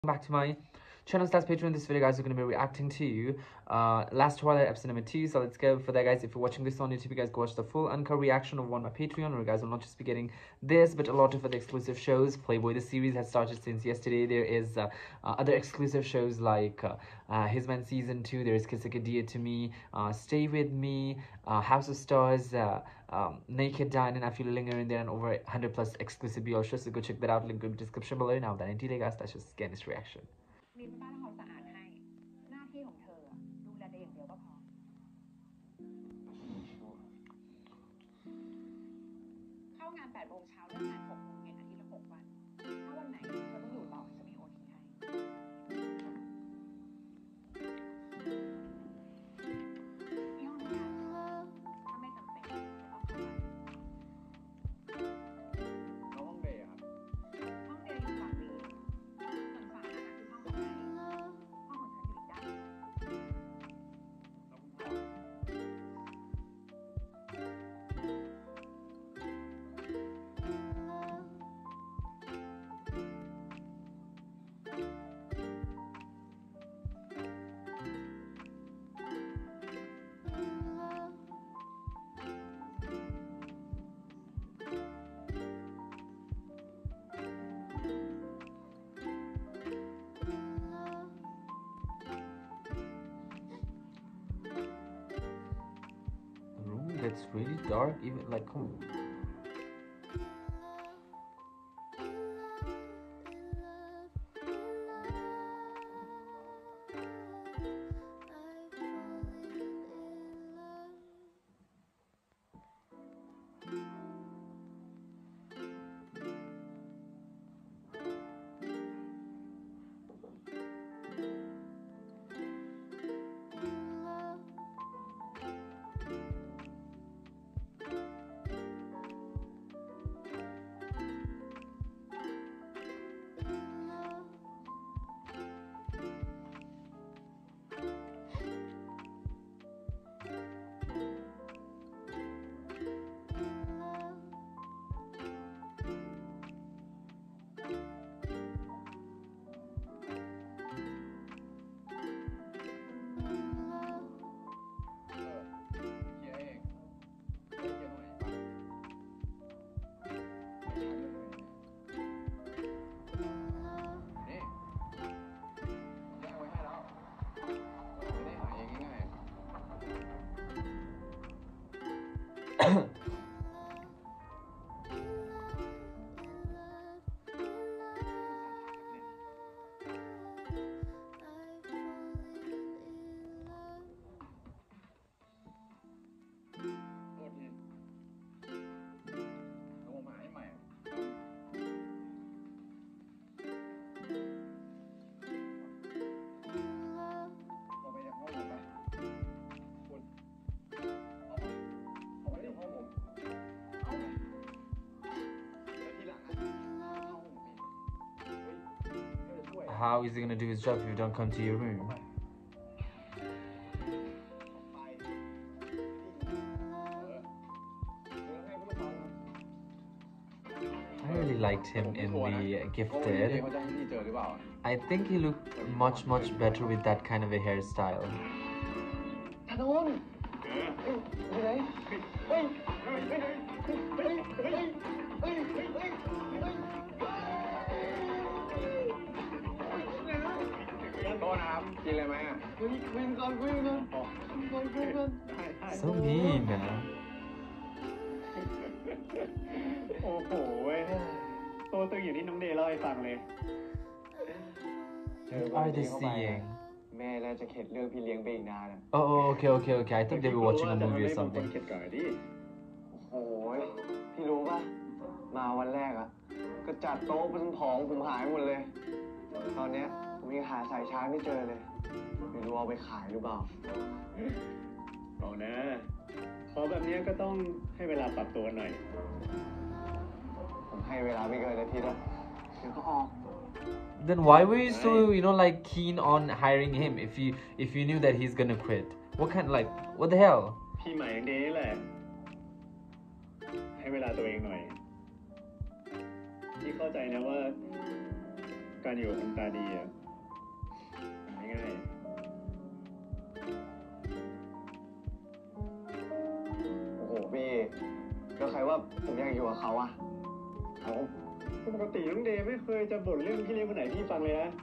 Back to my channel / Patreon. In this video, guys, we're going to be reacting to Last Twilight episode number 2. So let's go for that, guys. If you're watching this on YouTube, you guys go watch the full uncut reaction of one by Patreon, where you guys will not just be getting this, but a lot of other exclusive shows. Playboy the series has started since yesterday. There is other exclusive shows like His Man season 2. There is Kiss Like a Dear to Me, Stay With Me, House of Stars, Naked Dine, and I Feel a Linger in there, and over 100 plus exclusive BL shows. So go check that out. Link in the description below. Now that into guys, let's just get this reaction. มีบ้านทำความสะอาดให้หน้าที่ของเธอดูแลตัวเองเดียวก็พอเข้างาน8 โมงเช้าเลิกงาน6 โมงเย็นอาทิตย์ละ6 วันถ้าวันไหนเธอต้องอยู่ต่อจะมีโอทีให้ที่ห้องทำงานถ้าไม่จำเป็นไม่ต้องเข้ามาแล้วห้องเดย์ครับห้องเดย์อยู่ฝั่งนี้ส่วนฝั่งนั้นคือห้องของไอห้องของฉันอยู่อีกด้าน It's really dark, even like how is he gonna do his job if you don't come to your room? I really liked him in the Gifted. I think he looked much better with that kind of a hairstyle. So mean. โอ้โหตัวตึงอย่างที่น้องเดย์เล่าให้ฟังเลย What are they seeing? แม่น่าจะเข็ดเรื่องพี่เลี้ยงไปอีกนาน Oh, okay. I thought they were watching a movie or something. เข็ดก่อนดิโอ้ยพี่รู้ป่ะมาวันแรกอะก็จัดโต๊ะเป็นของผมหายหมดเลย ตอนเนี้ยผมยังหาสายชาร์จไม่เจอเลยไม่รู้เอาไปขายหรือเปล่าเอานะพอแบบนี้ก็ต้องให้เวลาปรับตัวหน่อยผมให้เวลาไม่เกินอาทิตย์อะเดี๋ยวก็ออก Then why were you so, like keen on hiring him if you knew that he's gonna quit? What the hell? พี่ใหม่เดย์แหละให้เวลาตัวเองหน่อย พี่เข้าใจนะว่าการอยู่กับคนตาดีอ่ะมันไม่ง่ายโอ้โหพี่แล้วใครว่าผมอยากอยู่กับเขาอะเอาปกติน้องเดย์ไม่เคยจะบ่นเรื่องพี่เลี้ยงคนไหนพี่ฟังเลยนะ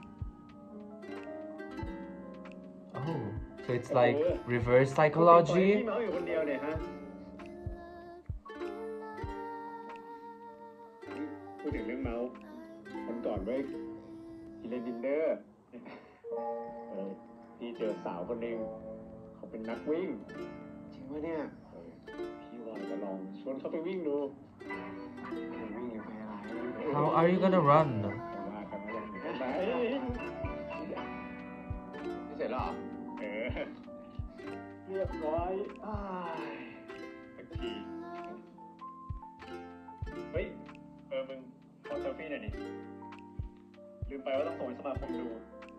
Oh, so it's like reverse psychology. พี่เมาส์อยู่คนเดียวเนี่ยฮะพูดถึงเรื่องเมาส์คนก่อนเว้ยที่เล่นดินเดอร์พี่เจอสาวคนหนึ่งเขาเป็นนักวิ่งจริงปะเนี่ยพี่ว่าจะลองชวนเขาไปวิ่งดูไปวิ่งหรือไปอะไร How are you gonna run? ว่ากันว่าอย่างไรพี่เสร็จแล้วเหรอเรียบร้อยสักทีเฮ้ยมึงขอเซลฟี่หน่อยดิลืมไปว่าต้องส่งให้สมาคมดู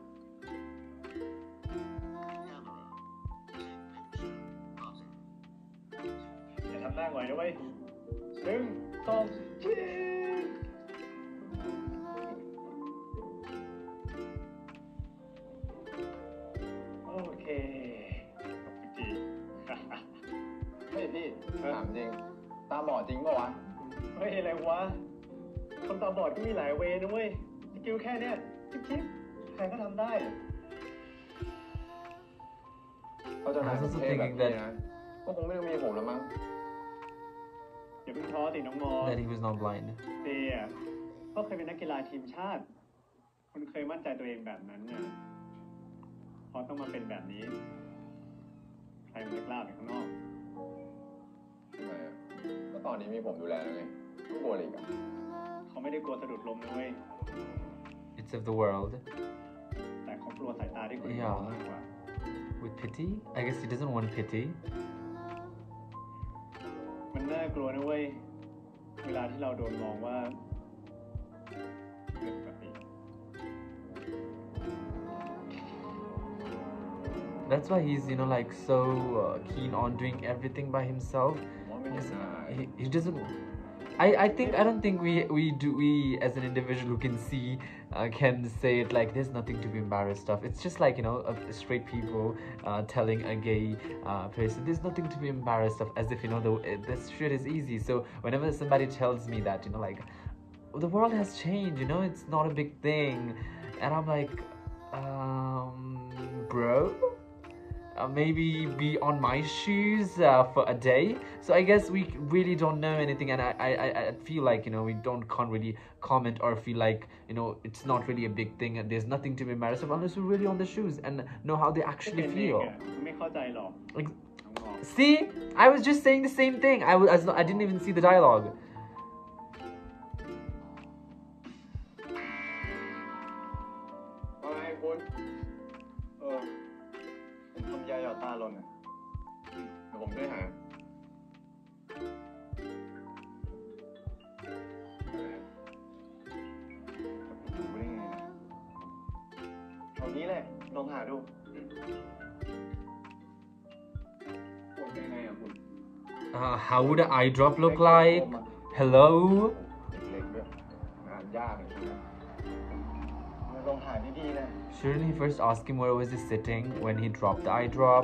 อย่าทำหน้าหงอยนะเว้ย1 2 โอเคขอบคุณทีเฮ้ยพี่ถามจริง ตาบอดจริงเปล่าวะเฮ้ยอะไรวะ คนตาบอดก็มีหลายเวย์นะเว้ยสกิลแค่เนี้ยจิ๊บใครก็ทำได้เขาจะนายผมเทแบบนี้นะก็คงไม่ต้องมีผมแล้วมั้งอย่าเพิ่งท้อสิน้องมอ That he was not blind. เดียก็เคยเป็นนักกีฬาทีมชาติ คุณเคยมั่นใจตัวเองแบบนั้นเนี่ยพอต้องมาเป็นแบบนี้ ใครมันจะกล้าไปข้างนอกทำไมอ่ะก็ตอนนี้มีผมดูแลแล้วไงไม่กลัวอะไรอีกอ่ะเขาไม่ได้กลัวสะดุดล้มนะเว้ย It's of the world. แต่เขากลัวสายตาที่คุณ Yeah. มากกว่า With pity? I guess he doesn't want pity. มันน่ากลัวนะเว้ย เวลาที่เราโดนมองว่าเรื่องปกติ That's why he's, like so keen on doing everything by himself. ผมว่าไม่เห็นหน้า He doesn't. I don't think we as an individual who can see can say it like there's nothing to be embarrassed of. It's just like straight people telling a gay person there's nothing to be embarrassed of, as if this shit is easy. So whenever somebody tells me that like the world has changed, it's not a big thing, and I'm like bro, maybe be on my shoes for a day. So I guess we really don't know anything, and I feel like can't really comment or feel like it's not really a big thing and there's nothing to be embarrassed of unless we're really on the shoes and know how they ก็ actually เป็นเอง feel. อะไม่เข้าใจหรอก Like, น้องมอง see, I was just saying the same thing. I didn't even see the dialogue. ว่าไงคุณผมทำยาหยอดตาหล่นอ่ะเดี๋ยวผมช่วยหาดูได้ไงนะเอานี้แหละลองหาดูปวดยังไงอ่ะคุณ How would an eye drop look like? Hello? เล็กๆด้วยงานยากเลยใช่ไหมลองหาดีๆนะ Shouldn't he first ask him where was he sitting when he dropped the eye drop?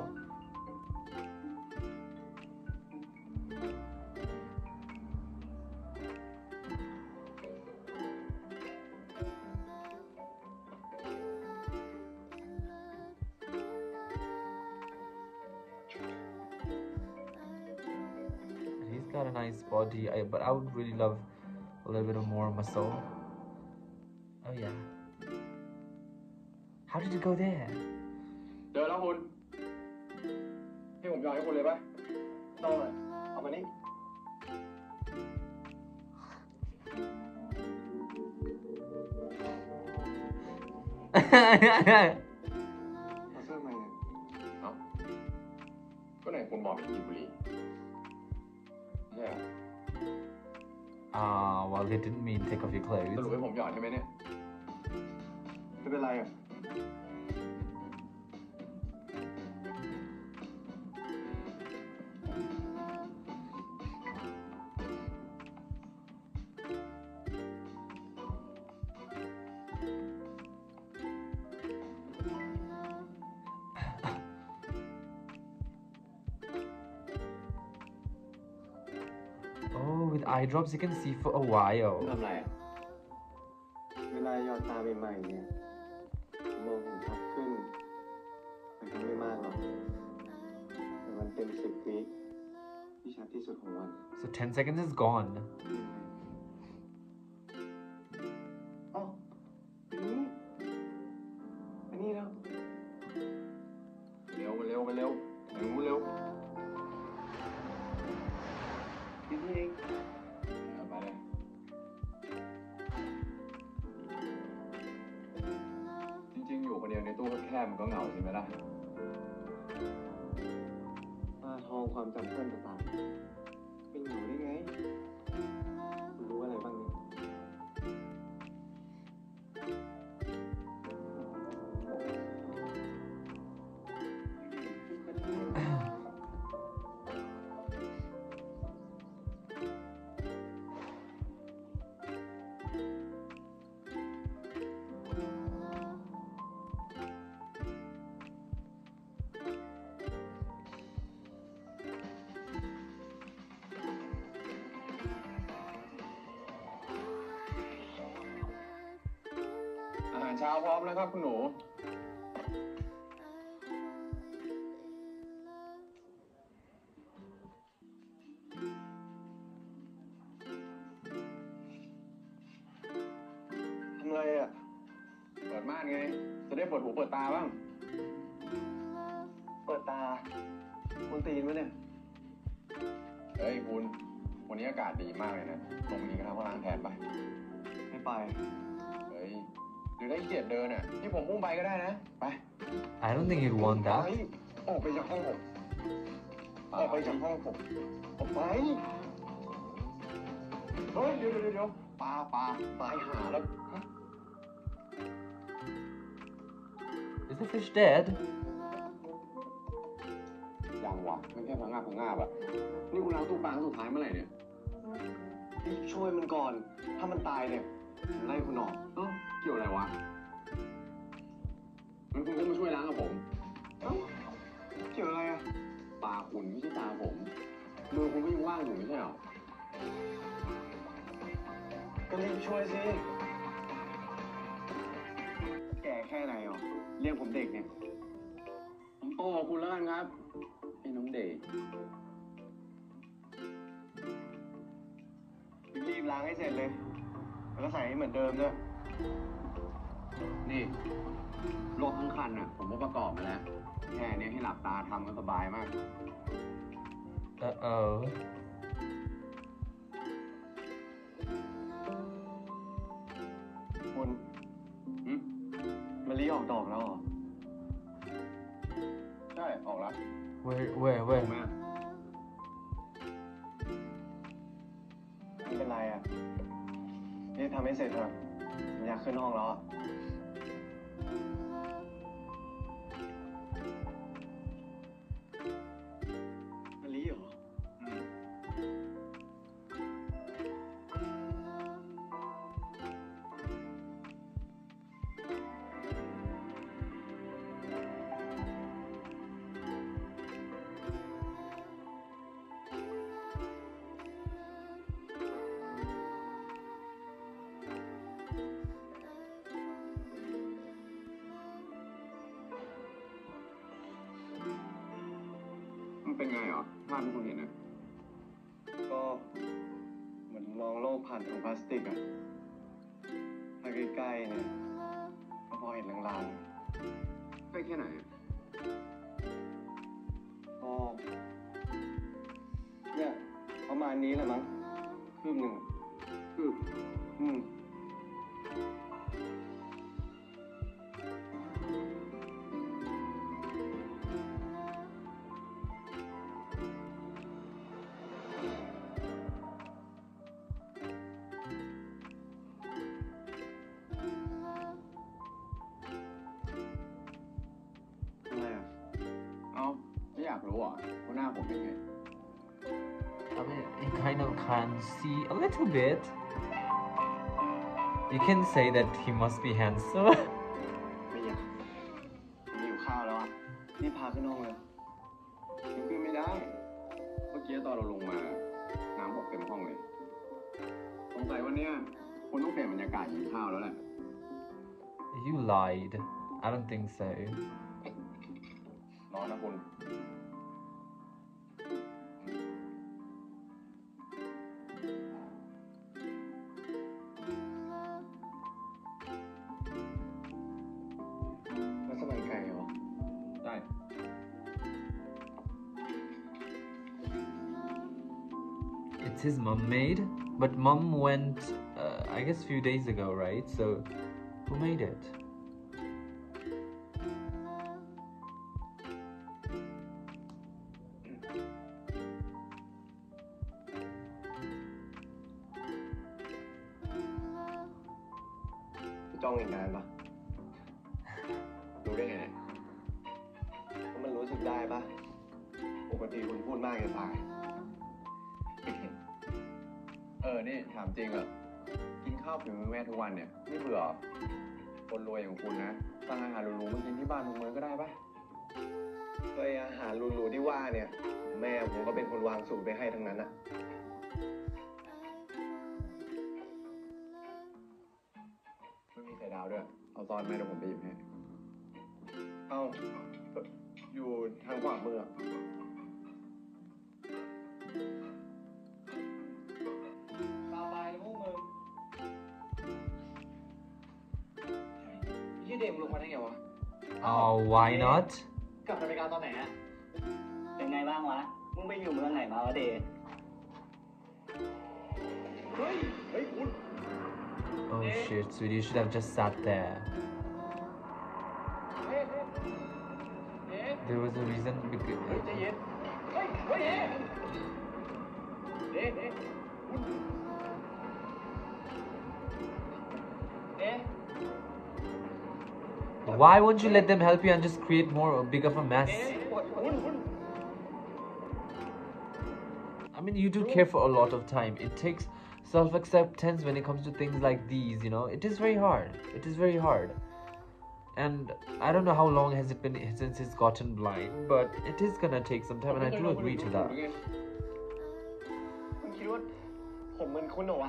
He's got a nice body, but I would really love a little bit of more muscle. Oh yeah. How did you go there? เจอแล้วคุณให้ผมยอมให้คุณเลยปะต้องเลยเอามานี่เอาเสื้อมาเนี่ยเอ้าก็ไหนคุณบอกไม่กินบุหรี่ใช่เหรอ Well, they didn't mean take off your ส clothes. รุปให้ผมหยอดใช่ไหมเนี่ยไม่เป็นไรอ่ะ with eye drops you can see for a while. ทำไรอ่ะเวลาหยอดตาใหม่ๆเนี่ยมองเห็นชัดขึ้นแต่ก็ไม่มากหรอกแต่มันเป็น10 วิที่ชัดที่สุดของวัน So 10 seconds is gone. อ๋ออันนี้แล้วเร็วเร็วเร็วเร็วเร็วนี่เองไปเลยจริงๆอยู่คนเดียวในตู้แคบๆมันก็เหงาใช่ไหมล่ะมาทองความจำเพื่อนต่างๆเป็นอยู่ได้ไงคุณรู้อะไรบ้างเนี่ยอาหารเช้าพร้อมแล้วครับคุณหนูทำไรอ่ะเปิดม่านไง จะได้เปิดหูเปิดตาบ้างเปิดตาคนตีนวะเนี่ยเฮ้ยคุณ วันนี้อากาศดีมากเลยนะ ลงมากินข้าวข้างล่างแทนไปไม่ไปเฮ้ย หรือได้ขี้เกียจเดินอ่ะ ที่ผมอุ้มไปก็ได้นะ ไป I don't think you'd want ไป that. ออกไปจากห้องผม ออกไปจากห้องผม ออกไปเฮ้ย เดี๋ยวปลาตายหาแล้ว Is the fish dead? ยังวะมันแค่พังงาบอะนี่คุณล้างตู้ปลาครั้งสุดท้ายเมื่อไหร่เนี่ยพี่ช่วยมันก่อน ถ้ามันตายเนี่ยผมไล่คุณออกเอ้าเกี่ยวอะไรวะมันคุณก็มาช่วยล้างกับผมเอ้าเกี่ยวอะไรอ่ะปลาคุณไม่ใช่ตาผมมือคุณก็ยังว่างอยู่ไม่ใช่เหรอก็รีบช่วยสิ แก่แค่ไหนอ่ะเรียกผมเด็กเนี่ยผมโตกว่าคุณแล้วกันครับไอ้น้องเดย์รีบล้างให้เสร็จเลย แล้วก็ใส่ให้เหมือนเดิมด้วยนี่รถทั้งคันอ่ะ ผมก็ประกอบมาแล้ว แค่เนี้ยให้หลับตาทำก็สบายมาก Uh-oh. คุณหึมะลิออกดอกแล้วเหรอใช่ ออกแล้ว Where? แม่ไม่เป็นไรอ่ะรีบทำให้เสร็จเถอะผมอยากขึ้นห้องแล้วอ่ะมะลิเหรออืม มันเป็นไงเหรอภาพที่คุณเห็นนะก็เหมือนมองโลกผ่านถุงพลาสติกอะถ้าใกล้ๆเนี่ยก็พอเห็นลางใกล้แค่ไหนอะๆก็เนี่ยประมาณนี้แหละมั้งคืบหนึ่งคืออืมอะไรอ่ะเอ้าไม่อยากรู้เหรอ่ะว่าหน้าผมเป็นไง I mean, you kind of can see a little bit. You can say that he must be handsome. ไม่อยากผมหิวข้าวแล้วอ่ะรีบพาขึ้นห้องเลยยังขึ้นไม่ได้ เมื่อกี้ตอนเราลงมา น้ำหกเต็มห้องเลยสัยวันเนี้ยคุณต้องเปลี่ยนบรรยากาศกินข้าวแล้วแหละ You lied. I don't think so. ร้อนนะคุณมัสมั่นไก่เหรอได้ It's his mom made, but mom went, I guess, few days ago, right? So, who made it? พี่จ้องอีกนานปะรู้ได้ไงเนี่ยเพราะมันรู้สึกได้ปะปกติคุณพูดมากจะตายนี่ถามจริงอะกินข้าวฝีมือแม่ทุกวันเนี่ยไม่เบื่อเหรอคนรวยอย่างคุณนะสั่งอาหารหรูๆมากินที่บ้านทุกมื้อก็ได้ปะก็ไอ้อาหารหรูๆที่ว่าเนี่ย แม่ผมก็เป็นคนวางสูตรไปให้ทั้งนั้นอะไม่มีไข่ดาวด้วย เอาซอสแม่เดี๋ยวผมไปหยิบให้เอ้าอยู่ทางขวามืออะตาบายแล้วพวกมึงยี่เดมลงมาได้ไงวะ Oh, why not? กลับอเมริกาตอนไหนฮะเป็นไงบ้างวะ มึงไปอยู่เมืองไหนมาวะเดย์เฮ้ย เฮ้ยคุณ Oh shit, sweetie, you should have just sat there. เฮ้ยเฮ้ย There was a reason because เฮ้ยใจเย็น เฮ้ย เฮ้ยเฮ้ยเฮ้ยคุณเอ๊ะ why won't you let them help you and just create more big of a mess? คุณ I mean, you do care for a lot of time. It takes self-acceptance when it comes to things like these, you know. It is very hard. It is very hard. And I don't know how long has it been since he's gotten blind, but it is gonna take some time, and I do agree to that. คุณคิดว่าผมเหมือนคุณเหรอวะ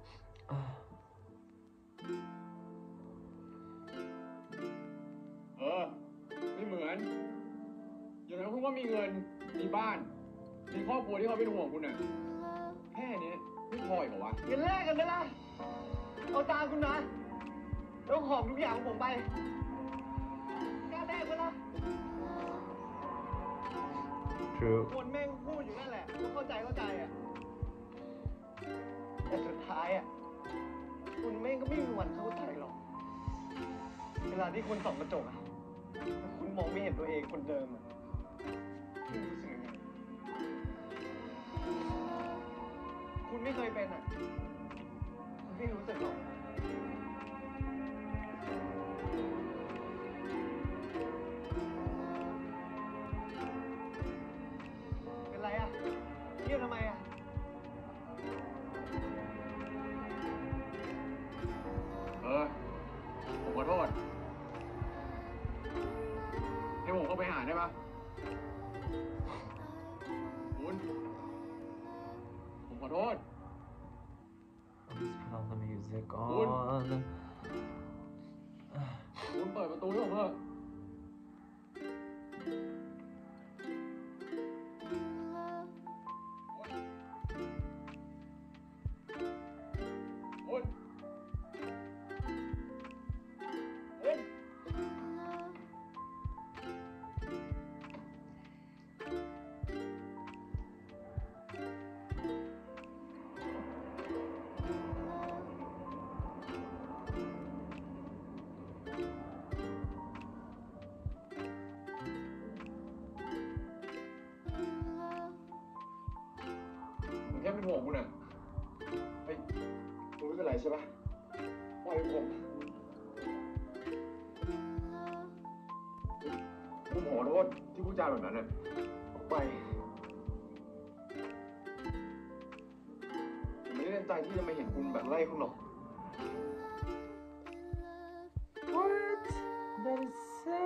ไม่เหมือน อย่างนั้นคุณว่ามีเงิน มีบ้าน มีครอบครัวที่เขาเป็นห่วงคุณน่ะ แค่นี้ไม่พออีกเหรอวะเงินแลกกันไหมล่ะ เอาตามคุณมาแล้วหอบทุกอย่างของผมไปกล้าแลกไหมล่ะ True. คนแม่งพูดอยู่นั่นแหละว่าเข้าใจอ่ะ แต่สุดท้ายอ่ะ คุณแม่งก็ไม่มีวันเข้าใจหรอก เวลาที่คุณส่องกระจกอ่ะแล้วคุณมองไม่เห็นตัวเองคนเดิมอ่ะคุณรู้สึกยังไงคุณไม่เคยเป็นอ่ะ คุณไม่รู้สึกหรอก เป็นไรอ่ะเงียบทำไมอ่ะผมขอโทษ ให้ผมเข้าไปหาได้ปะคุณ ผมขอโทษ I'll just put all the music on. คุณเปิดประตูให้ผมเถอะคุณ ผมแค่เป็นห่วงคุณอะเฮ้ยคุณไม่เป็นไรใช่ปะปล่อยผมขอโทษที่พูดจาแบบนั้นอะออกไปผมไม่ได้ตั้งใจที่จะมาเห็นคุณแบบไล่คุณหรอก What? That is so.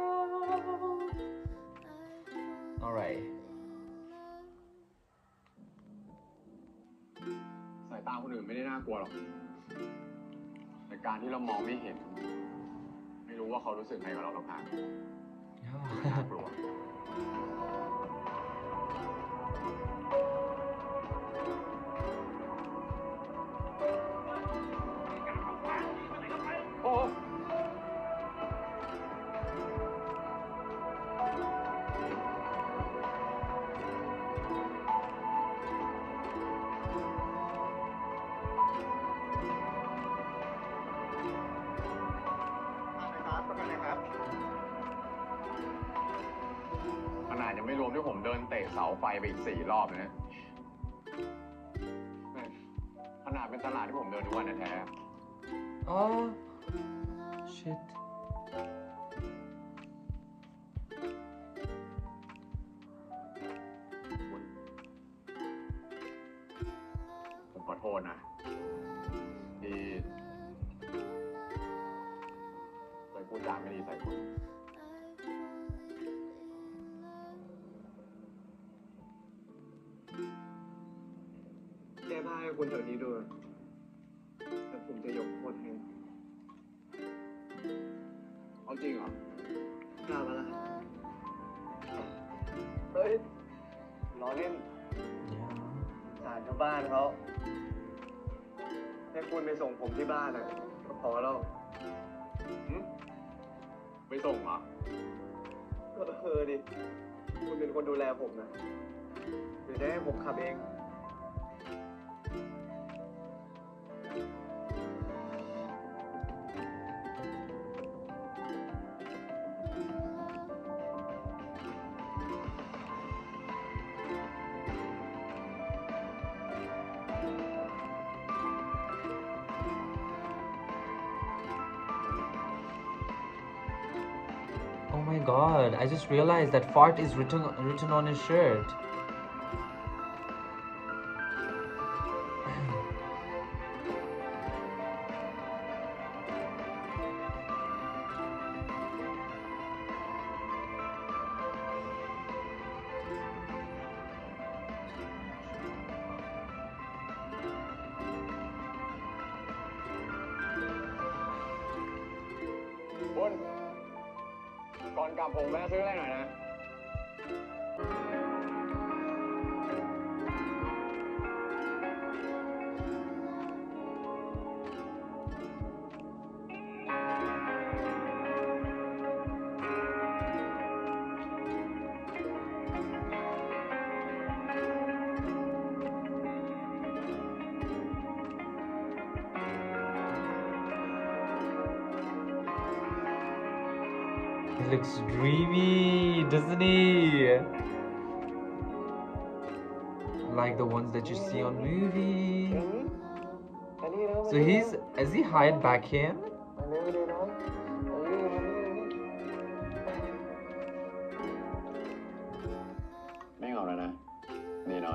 Alright. สายตตาคนอื่นไม่ได้น่ากลัวหรอกแต่การที่เรามองไม่เห็น ไม่รู้ว่าเขารู้สึกไงกับเราต่างหากน่ากลัวโอ้ขนาดยังไม่รวมที่ผมเดินเตะเสาไฟไปอีก4 รอบเลยนะขนาดเป็นตลาดที่ผมเดินทุกวันแท้ Oh, shit. ๆผมขอโทษนะที่เคยพูดจาไม่ดีใส่คุณแก้ผ้าให้คนแถวนี้ดูแล้วผมจะยกโทษให้เอาจริงเหรอกล้ามาละเฮ้ยล้อเล่น Yeah. สารชาวบ้านเขาให้คุณไปส่งผมที่บ้านอ่ะก็พอแล้วไปส่งเหรอดิ คุณเป็นคนดูแลผมนะหรือจะให้ผมขับเอง Oh my god, I just realized that fart is written on his shirt. คุณก่อนกลับผมแวะซื้ออะไรหน่อยนะ He looks dreamy, doesn't he? Like the ones that you see on movies. So is he hired back here? ไม่เอาแล้วนะดีน้อย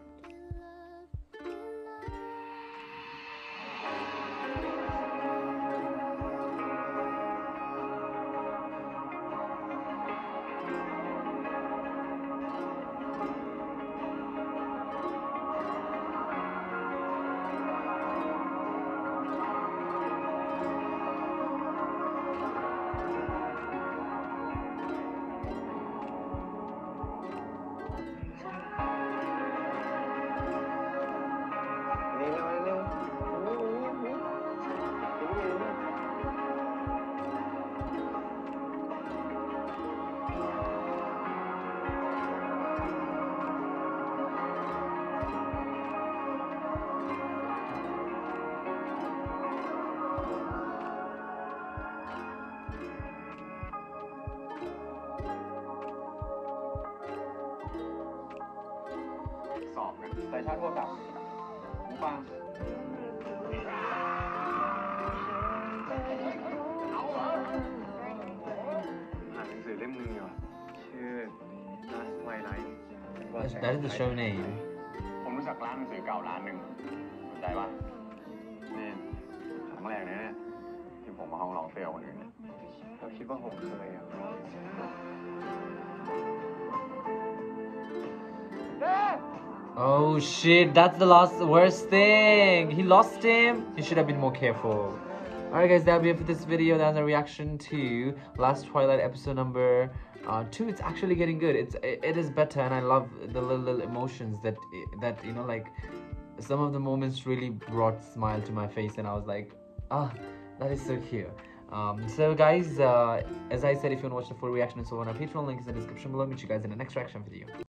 นี่เร็วสอบกันแต่ชาติโทษแบบผมฟังอ่านหนังสือเล่มนึงอยู่อะชื่อ Last Twilight That is the show name. ผมรู้จักร้านหนังสือเก่าร้านหนึ่งสนใจป่ะนี่ครั้งแรกเนี่ยที่ผมมาห้องร้องเฟลคนอื่นเนี่ยเราคิดว่าผมเคยอ่ะเด้ Oh shit, that's the worst thing. He lost him. He should have been more careful. Alright guys, that'll be it for this video. That's a reaction to Last Twilight episode number 2. It's actually getting good. It is better, and I love the little emotions that you know, like some of the moments really brought smile to my face, and I was like, ah, that is so cute. So guys, as I said, if you want to watch the full reaction and so on, our Patreon link is in the description below. Meet you guys in the next reaction video.